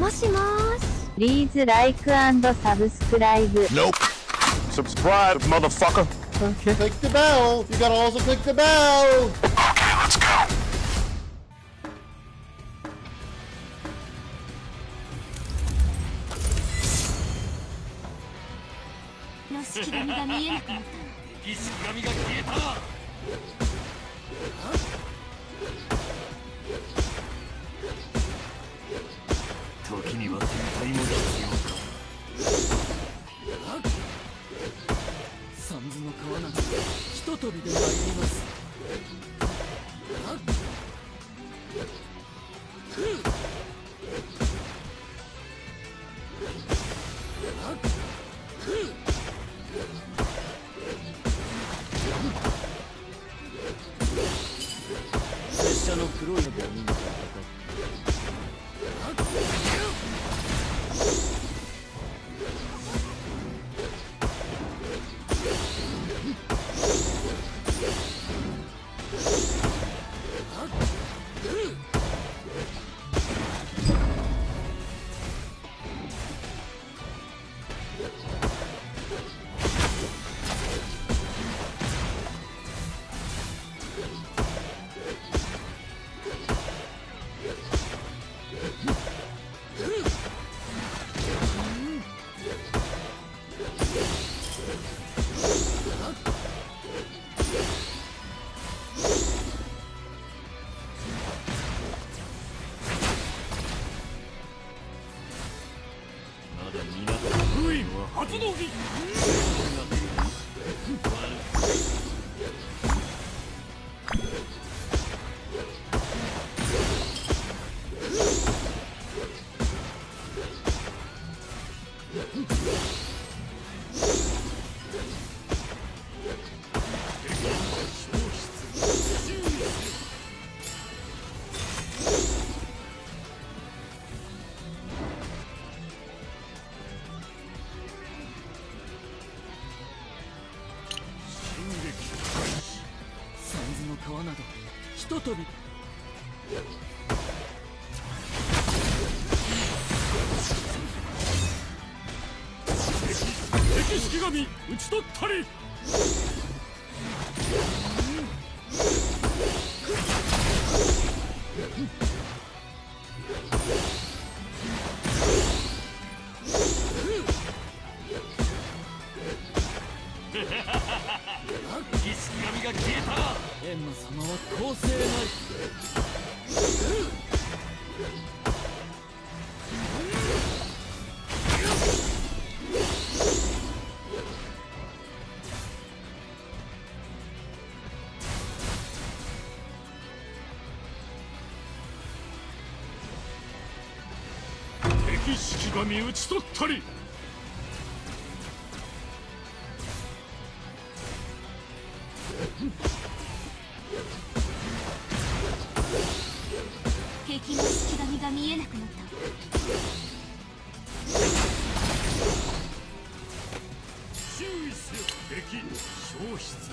もしもーし。 Please like and subscribe. Nope. Subscribe, motherfucker. Okay. Click the bell. You gotta also click the bell. Okay, let's go. の式神が見えなくなった。 敵式神が消えた。時には撤退も必要か。三途の川などひととびで参ります。拙者の黒いので見に来た。発動機。川などひととび。敵式神討ち取ったり。儀式神が消えた。閻魔様は公正なり。敵式神討ち取ったり。 敵の式神が見えなくなった。 注意せよ。敵消失。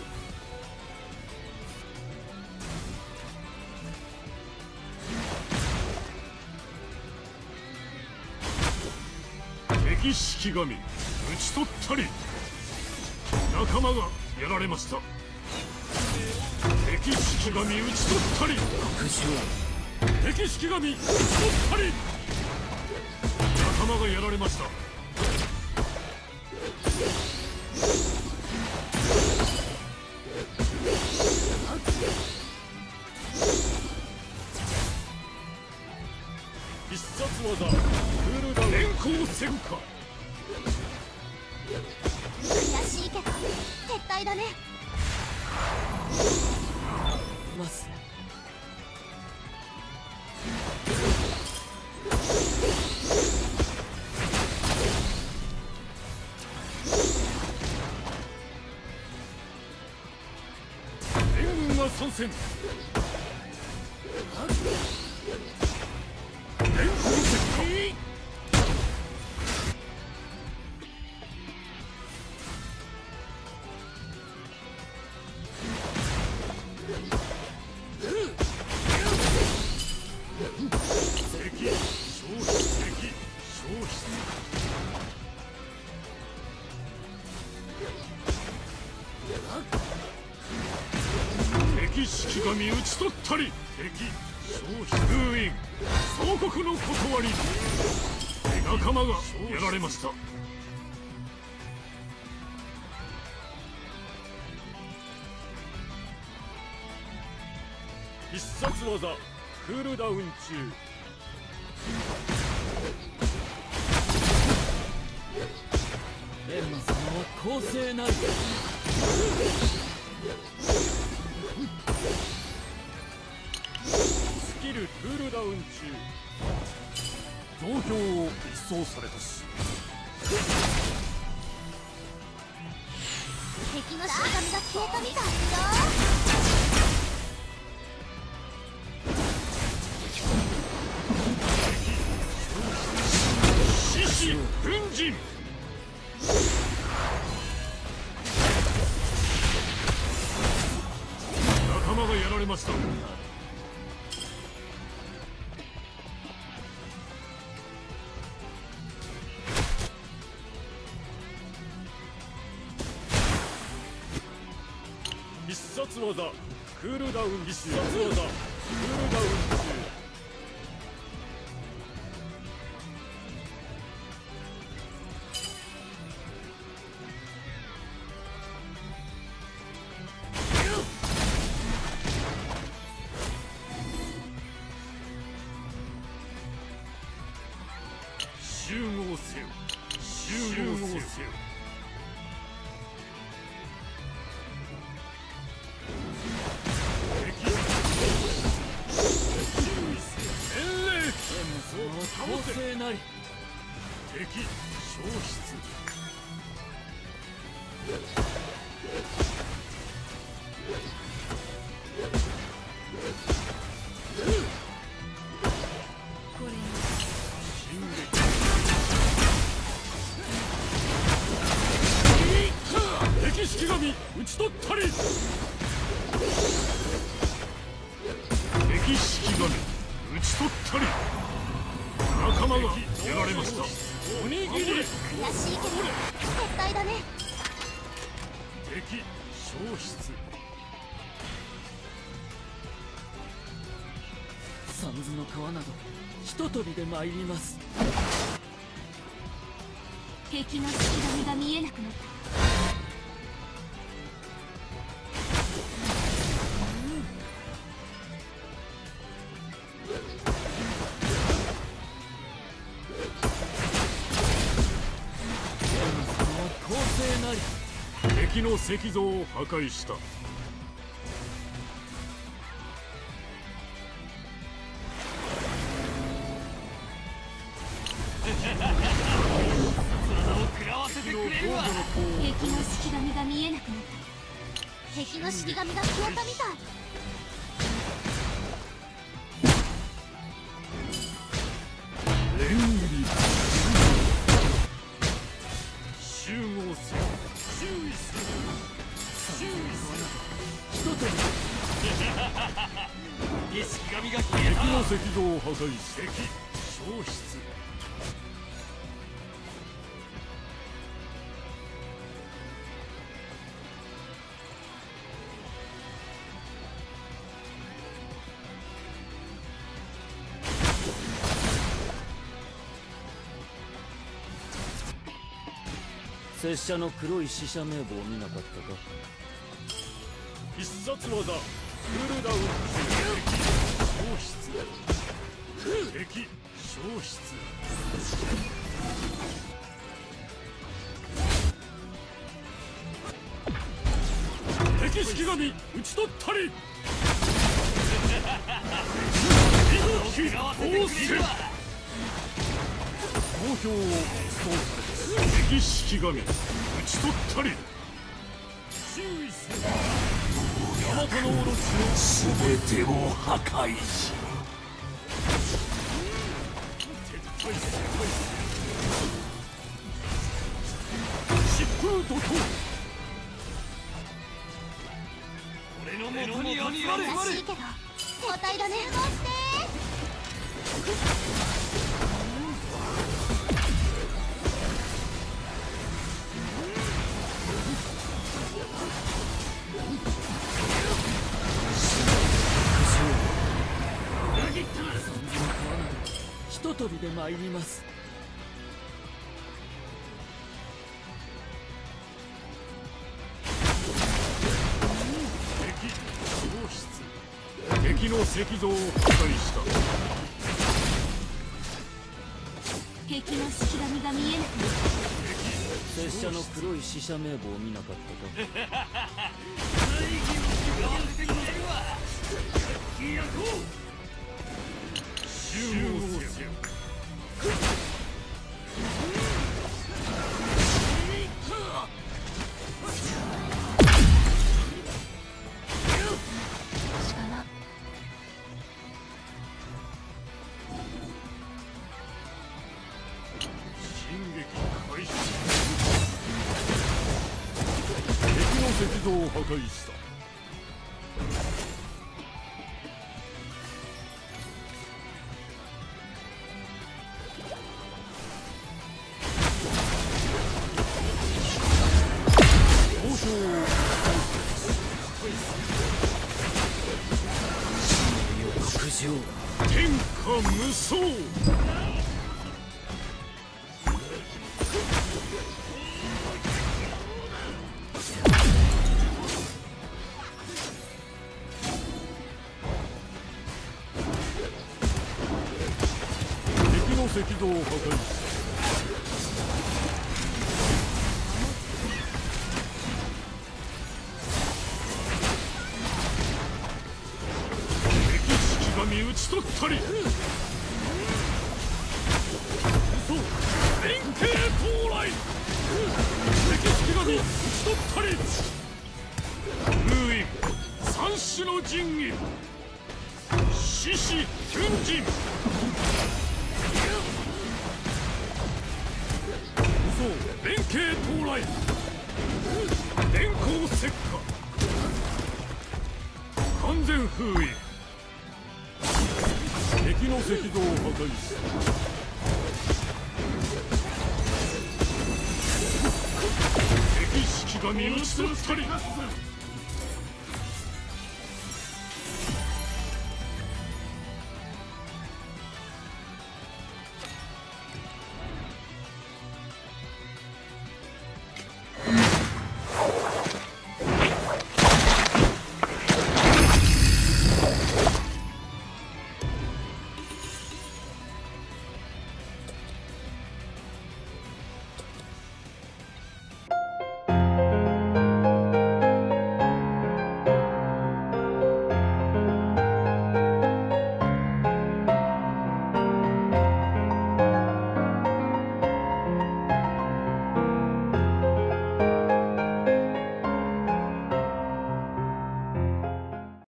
敵式神討ち取ったり。仲間がやられました。敵式神討ち取ったり。敵式神討ち取ったり。仲間がやられました。必殺技クールダウン連行戦か。 悔しいけど撤退だね。 ます。援軍が参戦。連行戦か。敵消失敵。 神討ち取ったり敵消費封印総国の断り仲間がやられました。必殺技クールダウン中。エンマ様は公正なり。スキルクールダウン中。増票を一掃されたし。 敵のしがみが消えたみたいよ。 獅子奮陣。仲間がやられました。必殺技クールダウン。必殺技クールダウン中。集合せよ。集合せよ。公正なり。敵消失。 これ進撃。敵式神討ち取ったり。敵式神討ち取ったり。仲間がやられました。おにぎり。 悔しいけど撤退だね。 敵消失。 三途の川などひととびで参ります。 敵のしがみが見えなくなった。 敵の石像を破壊した。 敵の式神が見えなくなった。敵の式神が消えたみたい。 レンリ集合せよ。注意する。注意する。 ひととび。儀式神が消えた。 敵の石像を破壊し敵消失。 拙者の黒い死者名簿を見なかったか。 必殺技クールダウン消失。敵消失。敵式神討ち取ったり。息当選。投票を操作。敵式神討ち取ったり。注意する。ヤマタのオロチの全てを破壊し撤退せよ。疾風怒涛。俺の元に集まれ。 悔しいけど交代だね。集合して。 びで参ります。 敵消失。敵の石像を破壊した。 敵の式神が見えなくなった。 拙者の黒い死者名簿を見なかったか。 集合せよ。進撃開始。敵の石像を破壊した。天下無双。敵の石像を破壊した。打ち取ったり。嘘連携到来。敵式神打ち取ったり。封印三種の神器。獅子奮陣。嘘連携到来。電光石火。完全封印。敵の石像を破壊した。敵式神打ち取ったり。